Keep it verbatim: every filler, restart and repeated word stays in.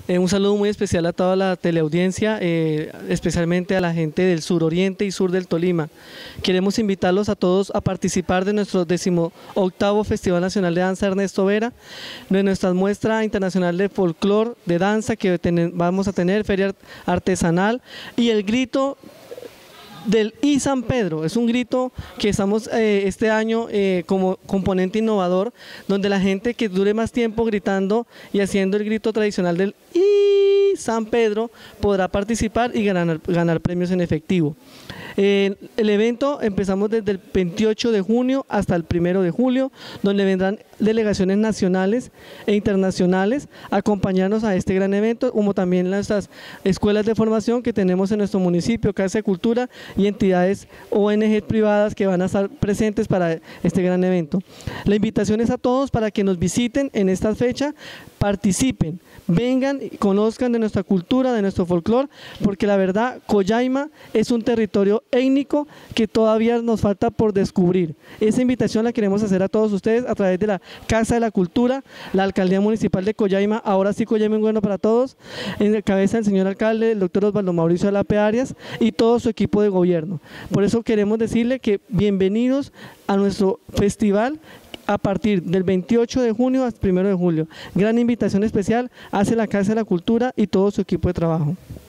Eh, un saludo muy especial a toda la teleaudiencia, eh, especialmente a la gente del suroriente y sur del Tolima. Queremos invitarlos a todos a participar de nuestro decimoctavo Festival Nacional de Danza Ernesto Vera, de nuestra muestra internacional de folclore, de danza que ten, vamos a tener, feria artesanal y el grito del I San Pedro. Es un grito que estamos eh, este año eh, como componente innovador, donde la gente que dure más tiempo gritando y haciendo el grito tradicional del I San Pedro podrá participar y ganar, ganar premios en efectivo. Eh, el evento empezamos desde el veintiocho de junio hasta el primero de julio, donde vendrán delegaciones nacionales e internacionales a acompañarnos a este gran evento, como también nuestras escuelas de formación que tenemos en nuestro municipio, Casa de Cultura y entidades O N G privadas que van a estar presentes para este gran evento. La invitación es a todos para que nos visiten en esta fecha, participen, vengan y conozcan de nuestra cultura, de nuestro folclore, porque la verdad Collaima es un territorio étnico que todavía nos falta por descubrir. Esa invitación la queremos hacer a todos ustedes a través de la Casa de la Cultura, la Alcaldía Municipal de Collaima, ahora sí Collaima es bueno para todos, en la cabeza del señor alcalde, el doctor Osvaldo Mauricio Alape Arias y todo su equipo de gobierno. Por eso queremos decirle que bienvenidos a nuestro festival a partir del veintiocho de junio hasta el primero de julio. Gran invitación especial hace la Casa de la Cultura y todo su equipo de trabajo.